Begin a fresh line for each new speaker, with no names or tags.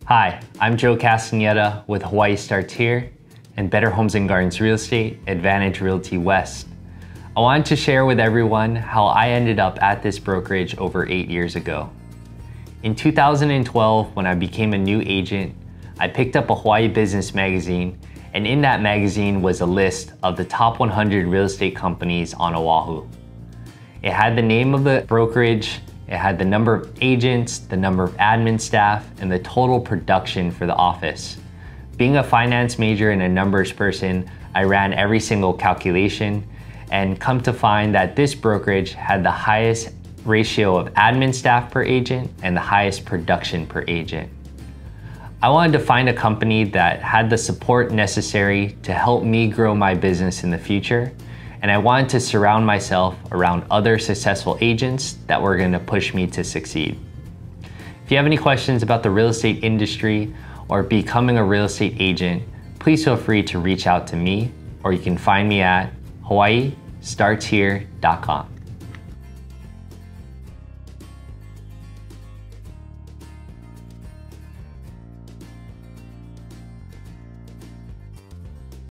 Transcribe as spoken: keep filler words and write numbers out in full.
Hi, I'm Joe Castaneda with Hawaii Starts Here and Better Homes and Gardens Real Estate, Advantage Realty West. I wanted to share with everyone how I ended up at this brokerage over eight years ago. In two thousand twelve, when I became a new agent, I picked up a Hawaii Business magazine, and in that magazine was a list of the top one hundred real estate companies on Oahu. It had the name of the brokerage, it had the number of agents, the number of admin staff, and the total production for the office. Being a finance major and a numbers person, I ran every single calculation and come to find that this brokerage had the highest ratio of admin staff per agent and the highest production per agent. I wanted to find a company that had the support necessary to help me grow my business in the future, and I wanted to surround myself around other successful agents that were going to push me to succeed. If you have any questions about the real estate industry or becoming a real estate agent, please feel free to reach out to me, or you can find me at hawaii starts here dot com.